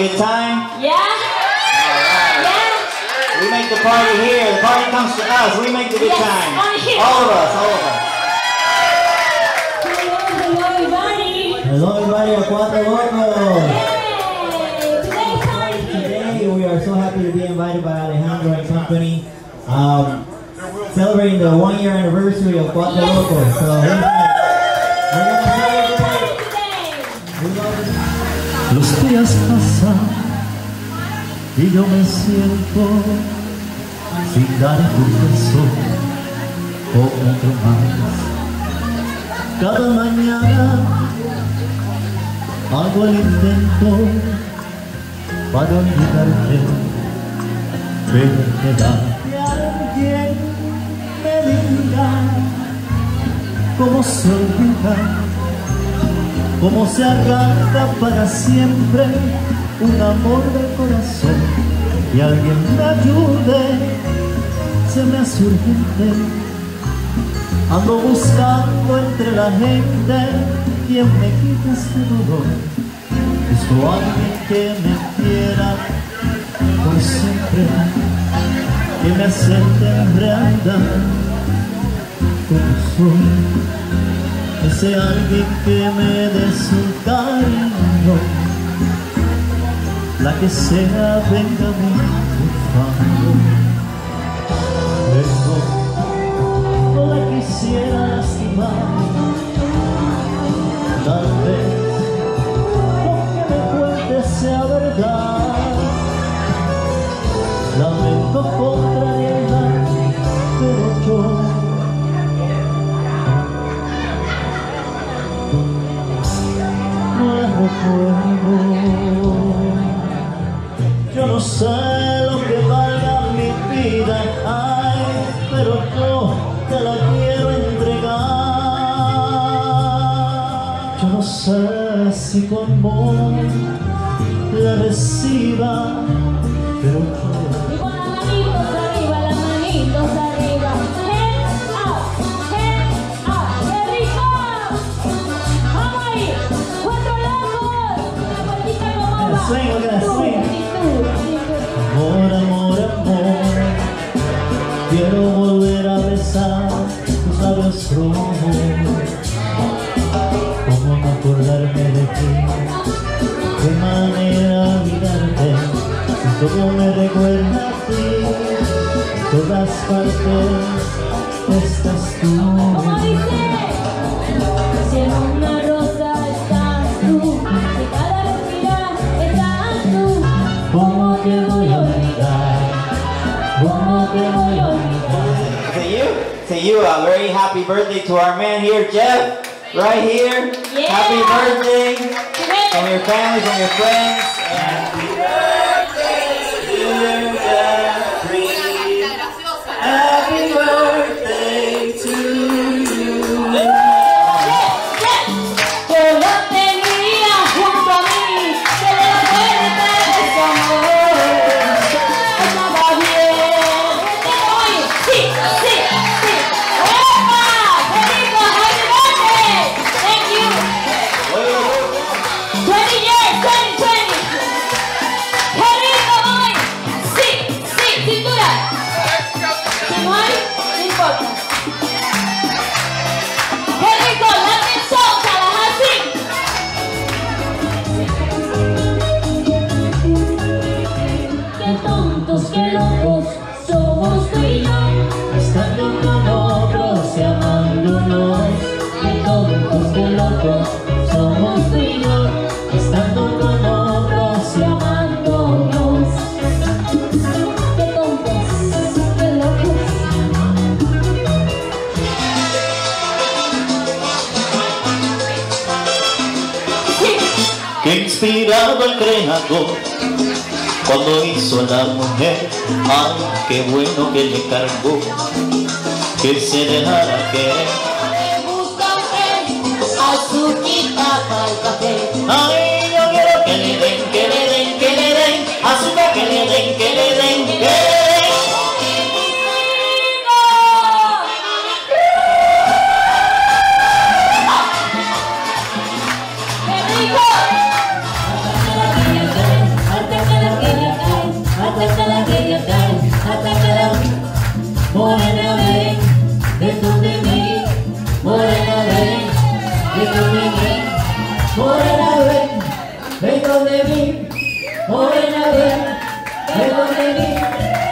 good time? Yeah? Alright. Yeah? We make the party here. The party comes to us. We make the good time. Here. All of us, all of us. Hello, everybody. Hello everybody at Cuatro Locos. Yay! Today's party. Today we are so happy to be invited by Alejandro and company, celebrating the 1-year anniversary of Cuatro Locos. So we're gonna celebrate. Los días pasan y yo me siento sin dar un beso o otro más. Cada mañana hago el intento para olvidarte, pero me da que alguien me diga cómo se olvida, cómo se arranca para siempre un amor del corazón, y alguien me ayude, se me hace urgente. Ando buscando entre la gente quien me quite este dolor. Busco a alguien que me quiera por siempre, que me acepte en realidad como soy. Ese alguien que me dé su cariño, la que sea, venga a mí, por favor. No la quisiera lastimar, tal vez lo que me cuente sea verdad. Lamento contrariedad, pero yo no la recuerdo. Yo no sé lo que valga mi vida, ay, pero yo te la quiero entregar. Yo no sé si con amor la reciba, pero Y con las manitos arriba, las manitos arriba. Hands up, ¡qué rico! ¡Vamos ahí! ¡Cuatro locos! Una vueltita como va. Swing, we're gonna swing. amor, amor, amor, quiero volver a besar tus labios rojos. Cómo no acordarme de ti, qué manera olvidarte, si todo me recuerda a ti, en todas partes estás tú. ¿Cómo dice? Si en una rosa estás tú, en cada respirar estás tú. ¿Cómo te voy a olvidar? ¿Cómo te voy a olvidar? To you, a very happy birthday to our man here, Jeff, right here. Yeah. Happy birthday from your family, from your friends. Happy birthday to you, Jeffrey. Happy birthday to you. Yo lo tenía junto a mí, que le fuerte ese amor. Estaba bien. Oye, sí, sí, sí. ¡Opa! ¡Qué rico! ¡Happy birthday! Thank you. 20 years, 2020. ¡Qué rico, boy! Sí, sí, cintura. Si no hay, no importa. ¡Qué rico! ¡Latin Soul, Tallahassee! ¡Qué tontos, qué locos somos tú y yo! Estando con otros y amándonos, qué tontos, qué locos somos tú y yo. Estando con otros y amándonos. ¡Qué tontos, qué locos! Que inspirado el creador cuando hizo a la mujer, ay, qué bueno que le cargó, que se dejara querer. Me gusta usted, azuquita para el café. Ay, yo quiero que le den, que le den, que le den azúcar, que le den, que le den, que le den. ¡Qué rico! morena ven, dentro de mí, morena ven, dentro de mí, morena ven, dentro de mí, morena ven, dentro de mí.